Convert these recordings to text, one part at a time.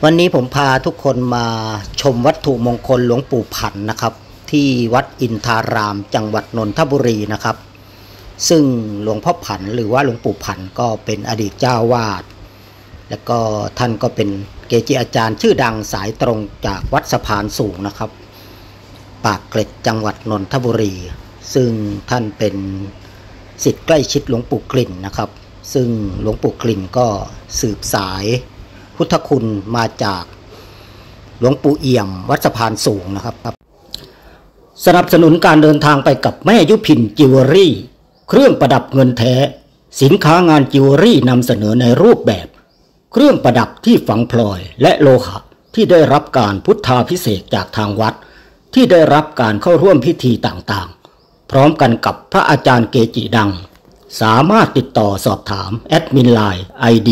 วันนี้ผมพาทุกคนมาชมวัตถุมงคลหลวงปู่ผันนะครับที่วัดอินทารามจังหวัดนนทบุรีนะครับซึ่งหลวงพ่อผันหรือว่าหลวงปู่ผันก็เป็นอดีตเจ้าวาดและก็ท่านก็เป็นเกจิอาจารย์ชื่อดังสายตรงจากวัดสะพานสูงนะครับปากเกร็ดจังหวัดนนทบุรีซึ่งท่านเป็นศิษย์ใกล้ชิดหลวงปู่กลิ่นนะครับซึ่งหลวงปู่กลิ่นก็สืบสายพุทธคุณมาจากหลวงปู่เอี่ยมวัดสะพานสูงนะครับสนับสนุนการเดินทางไปกับแม่ยุพินจิวเวลรี่เครื่องประดับเงินแท้สินค้างานจิวเวลรี่นำเสนอในรูปแบบเครื่องประดับที่ฝังพลอยและโลหะที่ได้รับการพุทธาภิเษกจากทางวัดที่ได้รับการเข้าร่วมพิธีต่างๆพร้อมกันกับพระอาจารย์เกจิดังสามารถติดต่อสอบถามแอดมินไลน์ ID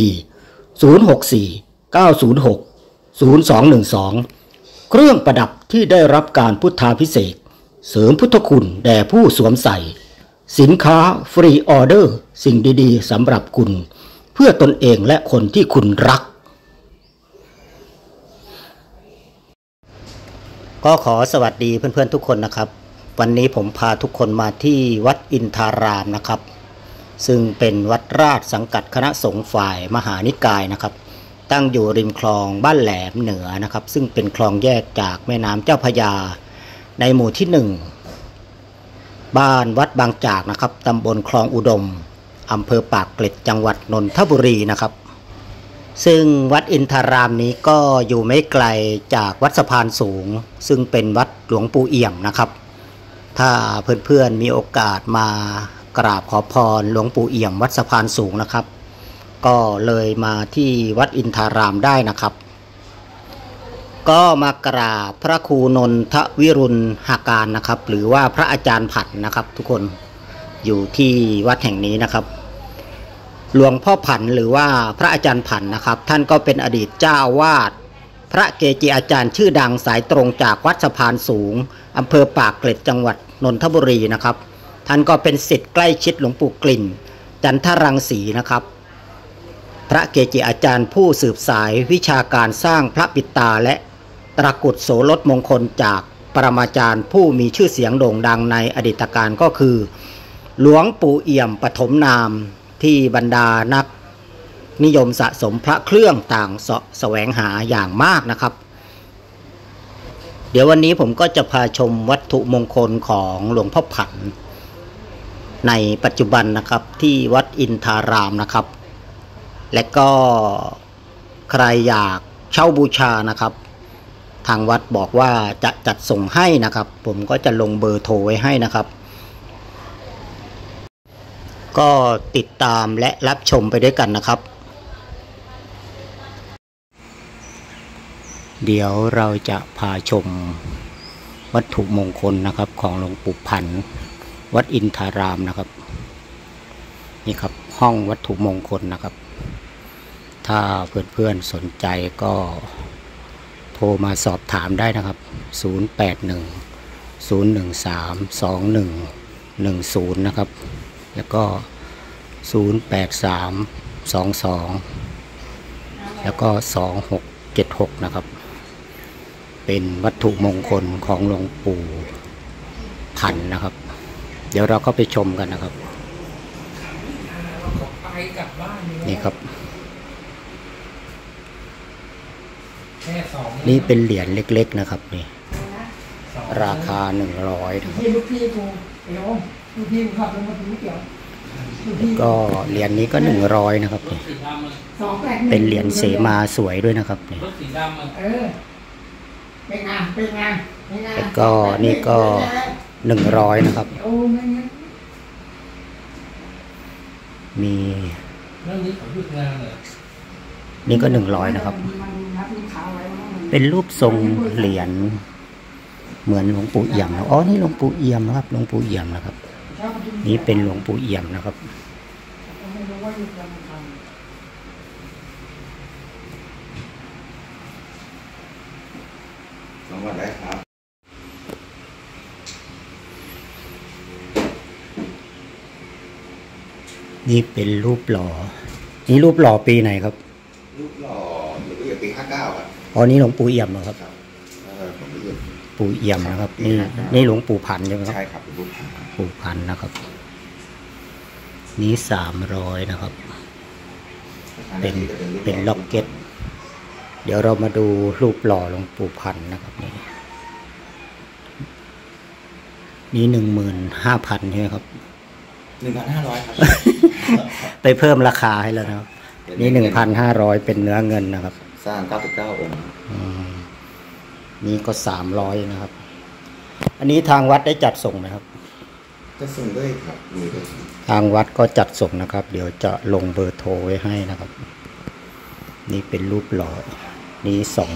064-906-0212เครื่องประดับที่ได้รับการพุทธาภิเษกเสริมพุทธคุณแด่ผู้สวมใส่สินค้าฟรีออเดอร์สิ่งดีๆสำหรับคุณเพื่อตนเองและคนที่คุณรักก็ขอสวัสดีเพื่อนๆทุกคนนะครับวันนี้ผมพาทุกคนมาที่วัดอินทารามนะครับซึ่งเป็นวัดราชสังกัดคณะสงฆ์ฝ่ายมหานิกายนะครับตั้งอยู่ริมคลองบ้านแหลมเหนือนะครับซึ่งเป็นคลองแยกจากแม่น้ำเจ้าพระยาในหมู่ที่1บ้านวัดบางจากนะครับตำบลคลองอุดมอำเภอปากเกร็ดจังหวัดนนทบุรีนะครับซึ่งวัดอินทารามนี้ก็อยู่ไม่ไกลจากวัดสะพานสูงซึ่งเป็นวัดหลวงปู่เอี่ยมนะครับถ้าเพื่อนๆมีโอกาสมากราบขอพรหลวงปู่เอี่ยมวัดสะพานสูงนะครับก็เลยมาที่วัดอินทารามได้นะครับก็มากราบพระครูนนทวิรุณหาการนะครับหรือว่าพระอาจารย์ผันนะครับทุกคนอยู่ที่วัดแห่งนี้นะครับหลวงพ่อผันหรือว่าพระอาจารย์ผันนะครับท่านก็เป็นอดีตเจ้าวาดพระเกจิอาจารย์ชื่อดังสายตรงจากวัดสะพานสูงอำเภอปากเกร็ดจังหวัดนนทบุรีนะครับท่านก็เป็นศิษย์ใกล้ชิดหลวงปู่กลิ่นจันทรังสีนะครับพระเกจิอาจารย์ผู้สืบสายวิชาการสร้างพระปิตาและตะกรุดโสรถมงคลจากปรมาจารย์ผู้มีชื่อเสียงโด่งดังในอดีตการก็คือหลวงปู่เอี่ยมปฐมนามที่บรรดานักนิยมสะสมพระเครื่องต่างแสวงหาอย่างมากนะครับเดี๋ยววันนี้ผมก็จะพาชมวัตถุมงคลของหลวงพ่อผันในปัจจุบันนะครับที่วัดอินทารามนะครับและก็ใครอยากเช่าบูชานะครับทางวัดบอกว่าจะจัดส่งให้นะครับผมก็จะลงเบอร์โทรไว้ให้นะครับก็ติดตามและรับชมไปด้วยกันนะครับเดี๋ยวเราจะพาชมวัตถุมงคลนะครับของหลวงปู่ผันวัดอินทารามนะครับนี่ครับห้องวัตถุมงคลนะครับถ้าเพื่อนๆสนใจก็โทรมาสอบถามได้นะครับ081-013-2110นะครับแล้วก็083-22แล้วก็2676นะครับเป็นวัตถุมงคลของหลวงปู่ผันนะครับเดี๋ยวเราก็ไปชมกันนะครับนี่ครับนี่เป็นเหรียญเล็กๆนะครับนี่ราคา100นะครับก็เหรียญนี้ก็100นะครับนี่เป็นเหรียญเสมาสวยด้วยนะครับนี่แล้วก็นี่ก็100นะครับมีนี่ก็100นะครับเป็นรูปทรงเหรียญเหมือนหลวงปู่เอี่ยมนะอ๋อนี่หลวงปู่เอี่ยมนะครับหลวงปู่เอี่ยมนะครับนี่เป็นหลวงปู่เอี่ยมนะครับนี่เป็นรูปหล่อนี่รูปหล่อปีไหนครับรูปหล่อละเอียดปี59ครับอ๋อนี่หลวงปู่เอี่ยมเหรอครับผมไม่เอี่ยมปู่เอี่ยมนะครับนี่หลวงปู่พันธุ์ใช่ไหมครับใช่ครับหลวงปู่พันธุ์นะครับนี้300นะครับเป็นล็อกเก็ตเดี๋ยวเรามาดูรูปหล่อหลวงปู่พันธุ์นะครับนี่15,000ใช่ไหมครับ 1,500ครับไปเพิ่มราคาให้แล้วนะครับนี่1,500เป็นเนื้อเงินนะครับสร้าง99องค์นี่ก็300นะครับอันนี้ทางวัดได้จัดส่งไหมครับจะส่งด้วยครับมีด้วยทางวัดก็จัดส่งนะครับเดี๋ยวจะลงเบอร์โทรไว้ให้นะครับนี่เป็นรูปหล่อนี่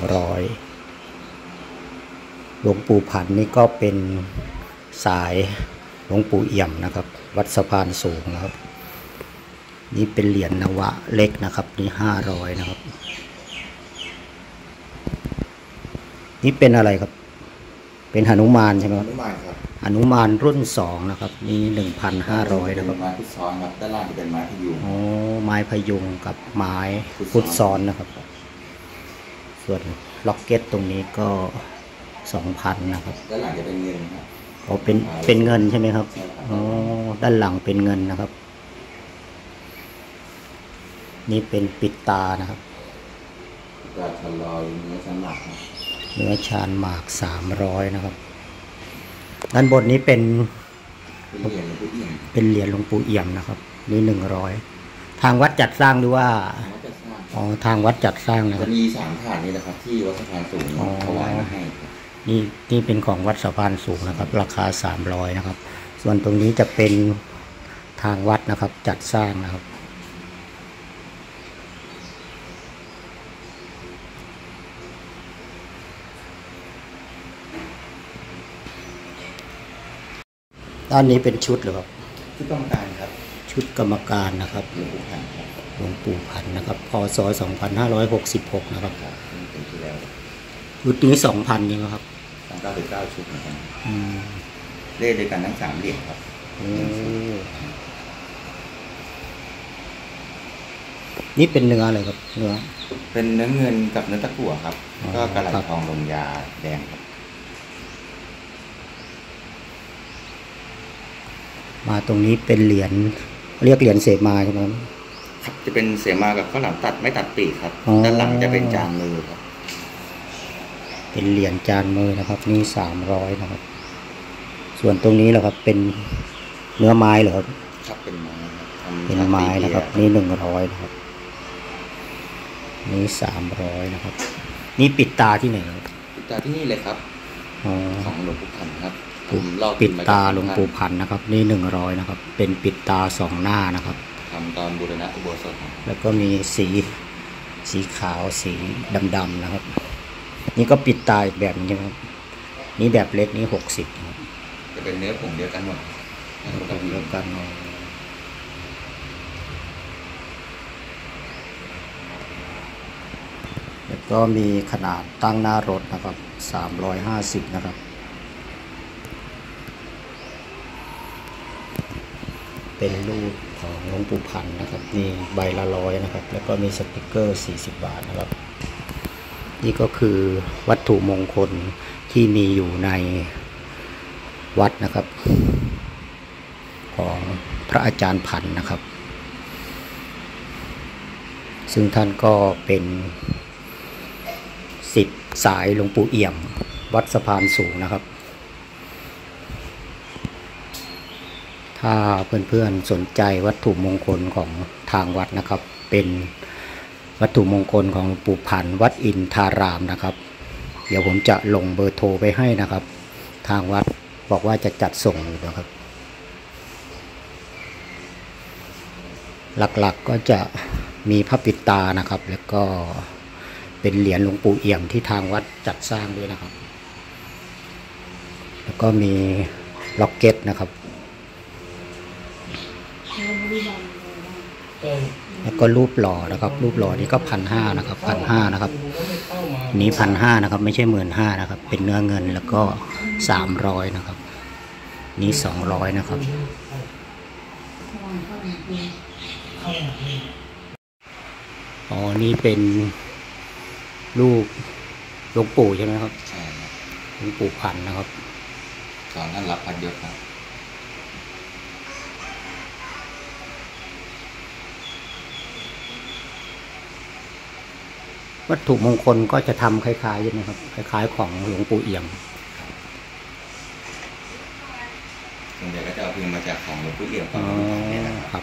200หลวงปู่พันธุ์นี่ก็เป็นสายหลวงปู่เอี่ยมนะครับวัดสะพานสูงนะครับนี่เป็นเหรียญนวะเล็กนะครับนี่500นะครับนี่เป็นอะไรครับเป็นหนุมานใช่ไหมครับหนุมานรุ่น2นะครับนี่1,500นะครับไม้พุทธซ้อนครับด้านล่างจะเป็นไม้พยุงอ๋อไม้พยุงกับไม้พุทธซ้อนนะครับส่วนล็อกเก็ตตรงนี้ก็ 2,000 นะครับด้านหลังจะเป็นเงินครับอ๋อเป็นเงินใช่ไหมครับอ๋อด้านหลังเป็นเงินนะครับนี่เป็นปิดตานะครับตาชะลอยเนื้อชานหมากเนื้อชานหมาก300นะครับด้านบนนี้เป็นเหรียญหลวงปู่เอี่ยมนะครับนี่100ทางวัดจัดสร้างหรือว่าอ๋อทางวัดจัดสร้างนะครับจะมี3ฐานนี่นะครับที่วัดสะพานสูงถวายมาให้นี่เป็นของวัดสะพานสูงนะครับราคา300นะครับส่วนตรงนี้จะเป็นทางวัดนะครับจัดสร้างนะครับด้านนี้เป็นชุดหรือครับชุดกรรมการครับชุดกรรมการนะครับหลวงปู่พันธุ์นะครับพศ2566นะครับชุดนี้ 2,000 นี่ครับ 99ชุดนะครับเลขด้วยกันทั้ง3เหรียญครับนี่เป็นเนื้ออะไรครับเนื้อเป็นเนื้อเงินกับเนื้อตะกั่วครับก็กระไหล่ทองลงยาแดงครับมาตรงนี้เป็นเหรียญเรียกเหรียญเสมาใช่ไหมครับจะเป็นเสมากับข้าวหลามตัดไม่ตัดปีกครับด้านหลังจะเป็นจานมือครับเป็นเหรียญจานมือนะครับนี่300นะครับส่วนตรงนี้แหละครับเป็นเนื้อไม้เหรอครับครับเป็นไม้นะครับนี่100นะครับนี่300นะครับนี่ปิดตาที่ไหนครับปิดตาที่นี่เลยครับของหลวงปู่พันธุ์ครับปิดตาหลวงปู่พันธุ์นะครับนี่100นะครับเป็นปิดตา2หน้านะครับทำตอนบูรณะอุโบสถแล้วก็มีสีขาวสีดำๆนะครับนี่ก็ปิดตาอีกแบบนึงครับนี่แบบเล็กนี่60ครับจะเป็นเนื้อผงเดียวกันหมดเดียวกันแล้วก็มีขนาดตั้งหน้ารถนะครับ350นะครับเป็นรูปของหลวงปู่พันธุ์นะครับนี่ใบละ100นะครับแล้วก็มีสติกเกอร์40 บาทนะครับนี่ก็คือวัตถุมงคลที่มีอยู่ในวัดนะครับของพระอาจารย์พันธุ์นะครับซึ่งท่านก็เป็นศิษย์สายหลวงปู่เอี่ยมวัดสะพานสูงนะครับถ้าเพื่อนๆสนใจวัตถุมงคลของทางวัดนะครับเป็นวัตถุมงคลของหลวงปู่พันธุ์วัดอินทารามนะครับเดี๋ยวผมจะลงเบอร์โทรไปให้นะครับทางวัดบอกว่าจะจัดส่งอยู่นะครับหลักๆก็จะมีพระปิดตานะครับแล้วก็เป็นเหรียญหลวงปู่เอี่ยมที่ทางวัดจัดสร้างด้วยนะครับแล้วก็มีล็อกเก็ตนะครับแล้วก็รูปหล่อนะครับรูปหล่อนี้ก็1,500นะครับ1,500นะครับนี้1,500นะครับไม่ใช่15,000นะครับเป็นเนื้อเงินแล้วก็300นะครับนี้200นะครับอ๋อนี่เป็นลูกหลวงปู่ใช่ไหมครับใช่ครับหลวงปู่พันธุ์นะครับสอนท่านรับพันยศครับวัตถุมงคลก็จะทำคล้ายๆใช่ไหมครับคล้ายๆของหลวงปู่เอี่ยมส่วนใหญ่ก็จะเอาพิมพ์มาจากของหลวงปู่เอี่ยมกับหลวงปู่พันเนี่ยนะครับ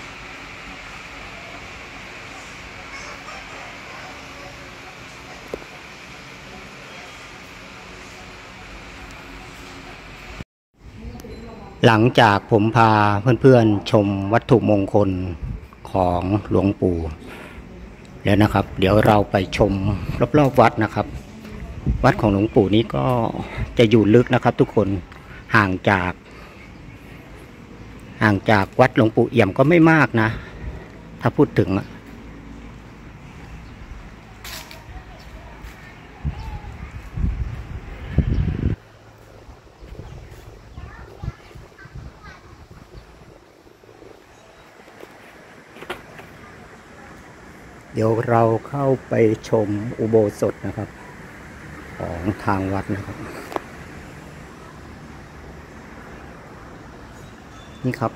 หลังจากผมพาเพื่อนๆชมวัตถุมงคลของหลวงปู่แล้วนะครับ เดี๋ยวเราไปชมรอบๆวัดนะครับ วัดของหลวงปู่นี้ก็จะอยู่ลึกนะครับ ทุกคนห่างจากวัดหลวงปู่เอี่ยมก็ไม่มากนะถ้าพูดถึงเดี๋ยวเราเข้าไปชมอุโบสถนะครับของทางวัดนะครับนี่ครับ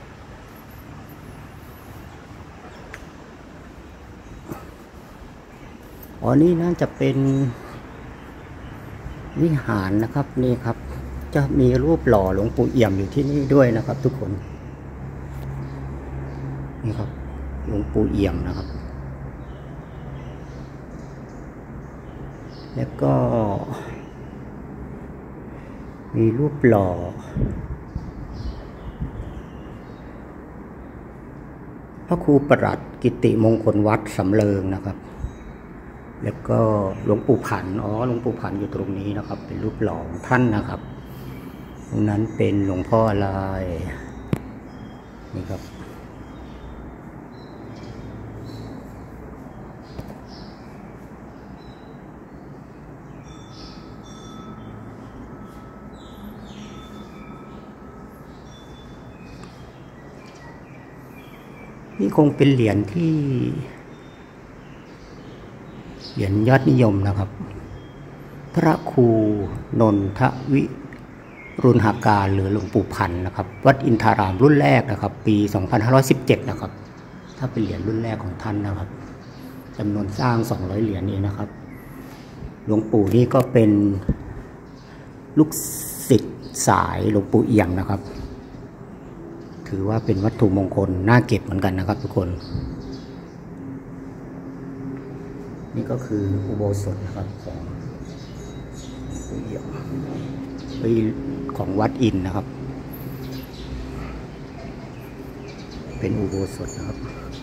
อ๋อนี่น่าจะเป็นวิหารนะครับนี่ครับจะมีรูปหล่อหลวงปู่เอี่ยมอยู่ที่นี่ด้วยนะครับทุกคนนี่ครับหลวงปู่เอี่ยมนะครับแล้วก็มีรูปหล่อพระครูประหลัดกิติมงคลวัดสำเริงนะครับแล้วก็หลวงปู่ผันหลวงปู่ผันอยู่ตรงนี้นะครับเป็นรูปหล่อของท่านนะครับตรงนั้นเป็นหลวงพ่ออะไรนี่ครับนี่คงเป็นเหรียญที่เหรียญยอดนิยมนะครับพระครูนนทวิรุณหาการหรือหลวงปู่พันธ์นะครับวัดอินทารามรุ่นแรกนะครับปี2517นะครับถ้าเป็นเหรียญรุ่นแรกของท่านนะครับจำนวนสร้าง200เหรียญนี้นะครับหลวงปู่นี่ก็เป็นลูกศิษย์สายหลวงปู่เอี่ยมนะครับถือว่าเป็นวัตถุมงคลน่าเก็บเหมือนกันนะครับทุกคนนี่ก็คืออุโบสถนะครับของปู่เอี่ยมของวัดอินนะครับเป็นอุโบสถนะครับ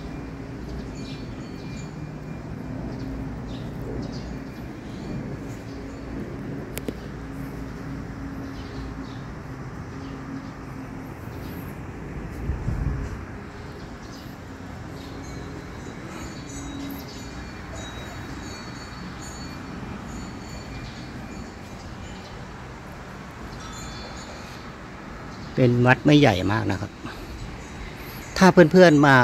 เป็นวัดไม่ใหญ่มากนะครับถ้าเพื่อนๆมา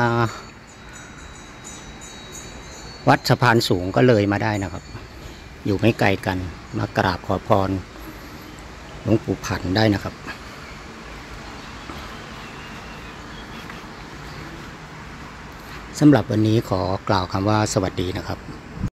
วัดสะพานสูงก็เลยมาได้นะครับอยู่ไม่ไกลกันมากราบขอพรหลวงปู่ผันได้นะครับสำหรับวันนี้ขอกล่าวคำว่าสวัสดีนะครับ